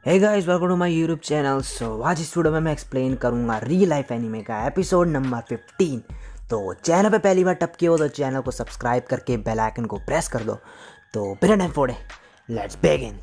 Hey guys, welcome to my YouTube channel. So आज इस video में मैं एक्सप्लेन करूंगा रियल लाइफ एनीमे का एपिसोड नंबर 15। तो चैनल पे पहली बार टपके हो तो चैनल को सब्सक्राइब करके बेल आइकन को प्रेस कर दो। तो बिना टाइम फोड़े लेट्स बिगिन।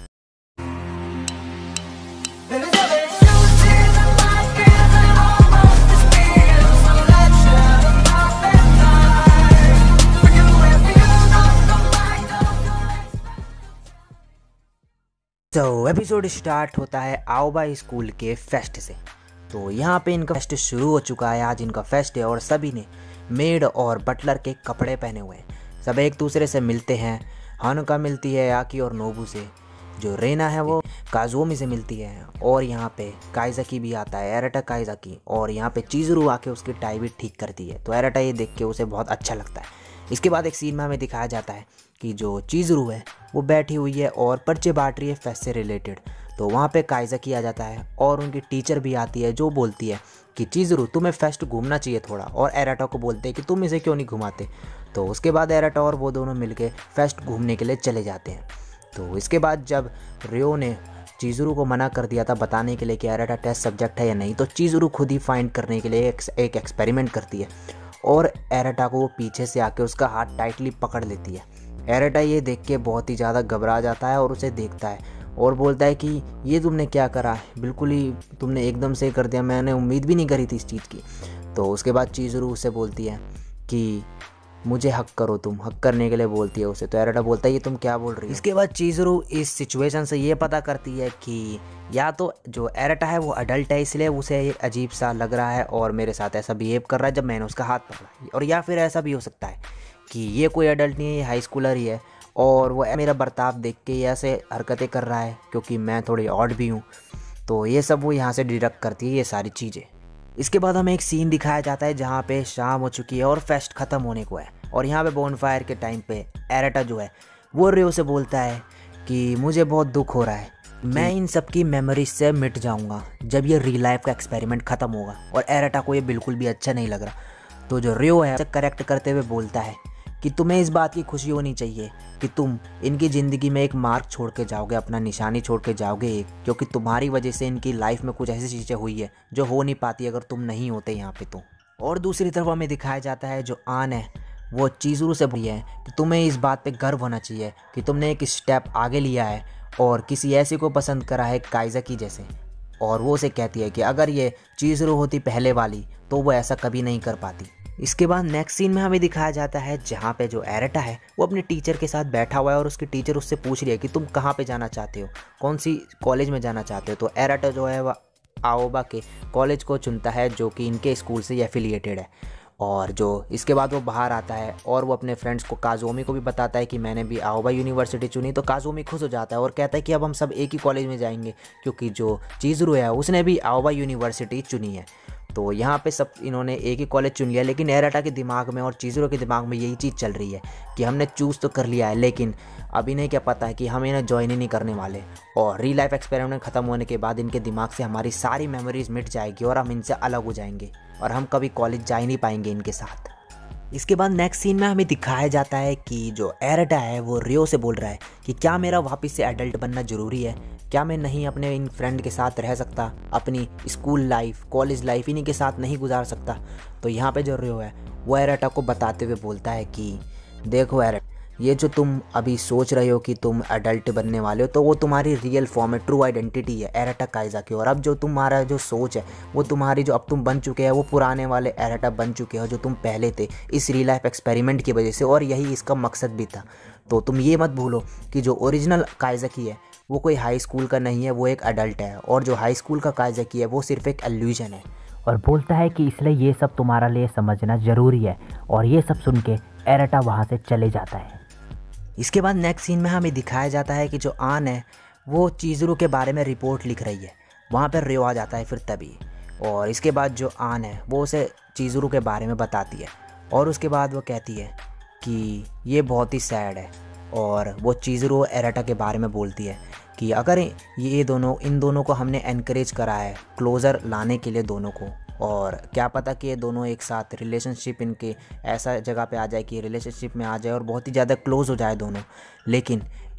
तो एपिसोड स्टार्ट होता है आओबा स्कूल के फेस्ट से। तो यहाँ पे इनका फेस्ट शुरू हो चुका है। आज इनका फेस्ट है और सभी ने मेड और बटलर के कपड़े पहने हुए हैं। सब एक दूसरे से मिलते हैं। हानुका मिलती है आकी और नोबू से। जो रेना है वो काजुओमी से मिलती है। और यहाँ पे काइजाकी भी आता है, एराटा काइजाकी। और यहाँ पे चिज़ुरू आके उसकी टाई भी ठीक करती है। तो एराटा ये देख के उसे बहुत अच्छा लगता है। इसके बाद एक सीन में हमें दिखाया जाता है कि जो चिज़ुरू है वो बैठी हुई है और पर्चे बांट रही है फेस्ट से रिलेटेड। तो वहाँ पे काइजाकी आ जाता है और उनकी टीचर भी आती है जो बोलती है कि चिज़ुरू तुम्हें फेस्ट घूमना चाहिए थोड़ा। और एराटा को बोलते हैं कि तुम इसे क्यों नहीं घुमाते। तो उसके बाद एराटा और वो दोनों मिलके फेस्ट घूमने के लिए चले जाते हैं। तो इसके बाद जब रियो ने चिज़ुरू को मना कर दिया था बताने के लिए कि एराटा टेस्ट सब्जेक्ट है या नहीं, तो चिज़ुरू खुद ही फाइंड करने के लिए एक एक्सपेरिमेंट करती है और एराटा को वो पीछे से आके उसका हाथ टाइटली पकड़ लेती है। एराटा ये देख के बहुत ही ज़्यादा घबरा जाता है और उसे देखता है और बोलता है कि ये तुमने क्या करा है, बिल्कुल ही तुमने एकदम से कर दिया, मैंने उम्मीद भी नहीं करी थी इस चीज़ की। तो उसके बाद चिज़ुरू उसे बोलती है कि मुझे हक करो, तुम हक करने के लिए बोलती है उसे। तो एराटा बोलता है ये तुम क्या बोल रही हो। इसके बाद चिज़ुरू इस सिचुएशन से ये पता करती है कि या तो जो एराटा है वो अडल्ट है इसलिए उसे एक अजीब सा लग रहा है और मेरे साथ ऐसा बिहेव कर रहा है जब मैंने उसका हाथ पकड़ा, और या फिर ऐसा भी हो सकता है कि ये कोई अडल्ट नहीं है, ये हाई स्कूलर ही है और वो मेरा बर्ताव देख के ये ऐसे हरकतें कर रहा है क्योंकि मैं थोड़ी ऑड भी हूँ। तो ये सब वो यहाँ से डिडक्ट करती है ये सारी चीज़ें। इसके बाद हमें एक सीन दिखाया जाता है जहाँ पे शाम हो चुकी है और फेस्ट ख़त्म होने को है। और यहाँ पे बोनफायर के टाइम पे एराटा जो है वो रियो से बोलता है कि मुझे बहुत दुख हो रहा है, मैं इन सब की मेमोरीज से मिट जाऊँगा जब ये रियल लाइफ का एक्सपेरिमेंट ख़त्म होगा। और एराटा को ये बिल्कुल भी अच्छा नहीं लग रहा। तो जो रियो है उसे करेक्ट करते हुए बोलता है कि तुम्हें इस बात की खुशी होनी चाहिए कि तुम इनकी ज़िंदगी में एक मार्क छोड़ के जाओगे, अपना निशानी छोड़ के जाओगे एक, क्योंकि तुम्हारी वजह से इनकी लाइफ में कुछ ऐसी चीज़ें हुई है जो हो नहीं पाती अगर तुम नहीं होते यहाँ पे तो। और दूसरी तरफ हमें दिखाया जाता है जो आन है वो चिज़ुरू से बोली है कि तुम्हें इस बात पे गर्व होना चाहिए कि तुमने एक स्टेप आगे लिया है और किसी ऐसे को पसंद करा है काइजाकी जैसे। और वो उसे कहती है कि अगर ये चिज़ुरू होती पहले वाली तो वो ऐसा कभी नहीं कर पाती। इसके बाद नेक्स्ट सीन में हमें दिखाया जाता है जहाँ पे जो एराटा है वो अपने टीचर के साथ बैठा हुआ है और उसकी टीचर उससे पूछ रही है कि तुम कहाँ पे जाना चाहते हो, कौन सी कॉलेज में जाना चाहते हो। तो एराटा जो है वह आओबा के कॉलेज को चुनता है जो कि इनके स्कूल से एफिलिएटेड है। और जो इसके बाद वो बाहर आता है और वो अपने फ्रेंड्स को काजुओमी को भी बताता है कि मैंने भी आओबा यूनिवर्सिटी चुनी। तो काजुओमी खुश हो जाता है और कहता है कि अब हम सब एक ही कॉलेज में जाएंगे क्योंकि जो चिज़ुरू है उसने भी आओबा यूनिवर्सिटी चुनी है। तो यहाँ पे सब इन्होंने एक ही कॉलेज चुन लिया, लेकिन एराटा के दिमाग में और चिज़ुरू के दिमाग में यही चीज़ चल रही है कि हमने चूज़ तो कर लिया है लेकिन अभी नहीं क्या पता है कि हम इन्हें ज्वाइन ही नहीं करने वाले। और रियल लाइफ एक्सपेरिमेंट ख़त्म होने के बाद इनके दिमाग से हमारी सारी मेमोरीज मिट जाएगी और हम इनसे अलग हो जाएंगे और हम कभी कॉलेज जा ही नहीं पाएंगे इनके साथ। इसके बाद नेक्स्ट सीन में हमें दिखाया जाता है कि जो एराटा है वो रियो से बोल रहा है कि क्या मेरा वापस से एडल्ट बनना ज़रूरी है, क्या मैं नहीं अपने इन फ्रेंड के साथ रह सकता, अपनी स्कूल लाइफ कॉलेज लाइफ इन्हीं के साथ नहीं गुजार सकता। तो यहाँ पे जो रियो है वो एराटा को बताते हुए बोलता है कि देखो एराटा, ये जो तुम अभी सोच रहे हो कि तुम एडल्ट बनने वाले हो तो वो तुम्हारी रियल फॉर्म है, ट्रू आइडेंटिटी है एराटा काइजाकी। और अब जो तुम्हारा जो सोच है वो तुम्हारी जो अब तुम बन चुके हैं वो पुराने वाले एराटा बन चुके हो जो तुम पहले थे इस रियल लाइफ एक्सपेरिमेंट की वजह से, और यही इसका मकसद भी था। तो तुम ये मत भूलो कि जो ओरिजिनल काइजाकी है वो कोई हाई स्कूल का नहीं है, वो एक अडल्ट है, और जो हाई स्कूल का काइजाकी है वो सिर्फ एक इल्यूजन है। और बोलता है कि इसलिए ये सब तुम्हारा लिए समझना ज़रूरी है। और ये सब सुन के एराटा वहाँ से चले जाता है। इसके बाद नेक्स्ट सीन में हमें दिखाया जाता है कि जो आन है वो चिज़ुरू के बारे में रिपोर्ट लिख रही है। वहाँ पर रियो आ जाता है फिर तभी। और इसके बाद जो आन है वो उसे चिज़ुरू के बारे में बताती है और उसके बाद वो कहती है कि ये बहुत ही सैड है। और वो चिज़ुरू एराटा के बारे में बोलती है कि अगर ये दोनों इन दोनों को हमने एनकरेज करा है क्लोज़र लाने के लिए दोनों को, और क्या पता कि ये दोनों एक साथ रिलेशनशिप इनके ऐसा जगह पे आ जाए कि रिलेशनशिप में आ जाए और बहुत ही ज़्यादा क्लोज़ हो जाए दोनों। लेकिन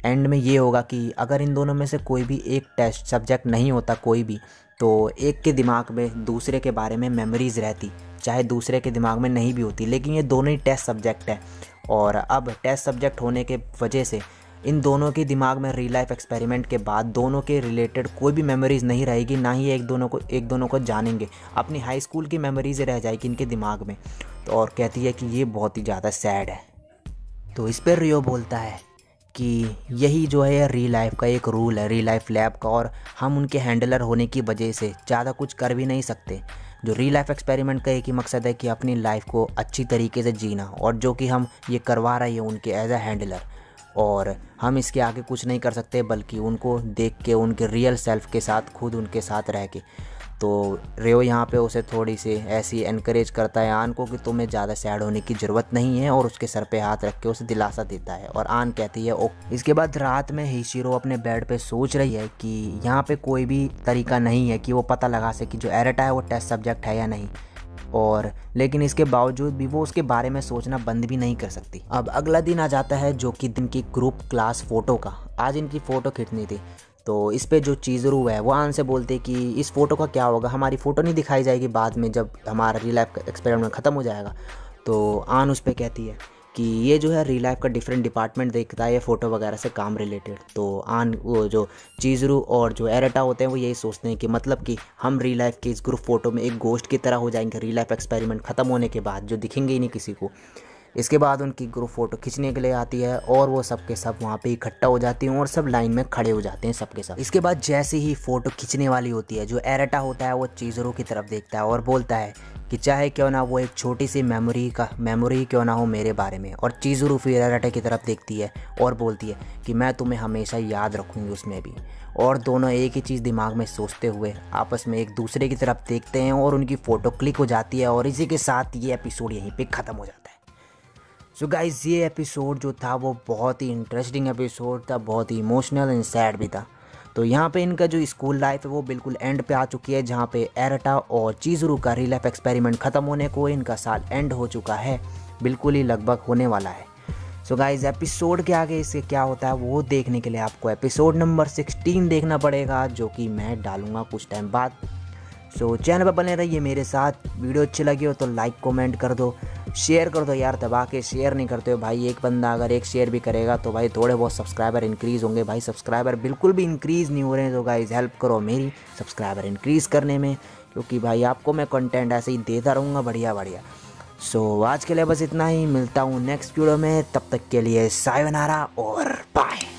एंड में ये होगा कि अगर इन दोनों में से कोई भी एक टेस्ट सब्जेक्ट नहीं होता कोई भी, तो एक के दिमाग में दूसरे के बारे में मेमोरीज़ रहती, चाहे दूसरे के दिमाग में नहीं भी होती, लेकिन ये दोनों ही टेस्ट सब्जेक्ट हैं। और अब टेस्ट सब्जेक्ट होने के वजह से इन दोनों के दिमाग में रियल लाइफ एक्सपेरिमेंट के बाद दोनों के रिलेटेड कोई भी मेमोरीज़ नहीं रहेगी, ना ही एक दोनों को जानेंगे। अपनी हाई स्कूल की मेमोरीज़ रह जाएगी इनके दिमाग में। तो और कहती है कि ये बहुत ही ज़्यादा सैड है। तो इस पर रियो बोलता है कि यही जो है रियल लाइफ का एक रूल है, रियल लाइफ लैब का, और हम उनके हैंडलर होने की वजह से ज़्यादा कुछ कर भी नहीं सकते। जो रियल लाइफ एक्सपेरिमेंट का एक ही मकसद है कि अपनी लाइफ को अच्छी तरीके से जीना, और जो कि हम ये करवा रहे हैं उनके एज अ हैंडलर, और हम इसके आगे कुछ नहीं कर सकते बल्कि उनको देख के उनके रियल सेल्फ के साथ खुद उनके साथ रह के। तो रेओ यहाँ पे उसे थोड़ी सी ऐसी एनकरेज करता है आन को कि तुम्हें ज़्यादा सैड होने की ज़रूरत नहीं है, और उसके सर पे हाथ रख के उसे दिलासा देता है, और आन कहती है ओके। इसके बाद रात में हिशिरो अपने बेड पे सोच रही है कि यहाँ पे कोई भी तरीका नहीं है कि वो पता लगा सके जो एरेटा है वो टेस्ट सब्जेक्ट है या नहीं, और लेकिन इसके बावजूद भी वो उसके बारे में सोचना बंद भी नहीं कर सकती। अब अगला दिन आ जाता है जो कि दिन की ग्रुप क्लास फ़ोटो का। आज इनकी फ़ोटो खींचनी थी, तो इस पे जो चीज़रू है वो आन से बोलते कि इस फ़ोटो का क्या होगा, हमारी फ़ोटो नहीं दिखाई जाएगी बाद में जब हमारा रियल लाइफ एक्सपेरिमेंट ख़त्म हो जाएगा। तो आन उस पे कहती है कि ये जो है रियल लाइफ का डिफरेंट डिपार्टमेंट देखता है ये फ़ोटो वगैरह से काम रिलेटेड। तो आन वो जो चीज़रू और जो एरेटा होते हैं वो यही सोचते हैं कि मतलब कि हम रियल लाइफ के इस ग्रुप फ़ोटो में एक गोश्त की तरह हो जाएंगे रियल लाइफ एक्सपेरिमेंट ख़त्म होने के बाद, जो दिखेंगे ही नहीं किसी को। इसके बाद उनकी ग्रुप फ़ोटो खींचने के लिए आती है, और वो सब के सब वहाँ पे इकट्ठा हो जाती हैं और सब लाइन में खड़े हो जाते हैं सब के सब। इसके बाद जैसे ही फ़ोटो खींचने वाली होती है, जो एरेटा होता है वो चीज़रू की तरफ देखता है और बोलता है कि चाहे क्यों ना वो एक छोटी सी मेमोरी क्यों ना हो मेरे बारे में। और चीज़रू फिर एरेटा की तरफ देखती है और बोलती है कि मैं तुम्हें हमेशा याद रखूँगी उसमें भी। और दोनों एक ही चीज़ दिमाग में सोचते हुए आपस में एक दूसरे की तरफ देखते हैं, और उनकी फ़ोटो क्लिक हो जाती है, और इसी के साथ ये एपिसोड यहीं पे ख़त्म हो जाता है। सो गाइज़, ये एपिसोड जो था वो बहुत ही इंटरेस्टिंग एपिसोड था, बहुत ही इमोशनल एंड सैड भी था। तो यहाँ पे इनका जो स्कूल लाइफ है वो बिल्कुल एंड पे आ चुकी है, जहाँ पे एरेटा और चीज़रू का रियल लाइफ एक्सपेरिमेंट ख़त्म होने को इनका साल एंड हो चुका है, बिल्कुल ही लगभग होने वाला है। सो गाइज़, एपिसोड के आगे इससे क्या होता है वो देखने के लिए आपको एपिसोड नंबर 16 देखना पड़ेगा, जो कि मैं डालूँगा कुछ टाइम बाद। सो चैनल पर बने रहिए मेरे साथ। वीडियो अच्छी लगी हो तो लाइक कमेंट कर दो, शेयर कर दो यार, दबा के शेयर नहीं करते हो भाई। एक बंदा अगर एक शेयर भी करेगा तो भाई थोड़े बहुत सब्सक्राइबर इंक्रीज़ होंगे। भाई सब्सक्राइबर बिल्कुल भी इंक्रीज़ नहीं हो रहे हैं, तो गाइज़ हेल्प करो मेरी सब्सक्राइबर इंक्रीज़ करने में, क्योंकि भाई आपको मैं कंटेंट ऐसे ही देता रहूँगा बढ़िया बढ़िया। सो आज के लिए बस इतना ही, मिलता हूँ नेक्स्ट वीडियो में, तब तक के लिए सायोनारा और बाय।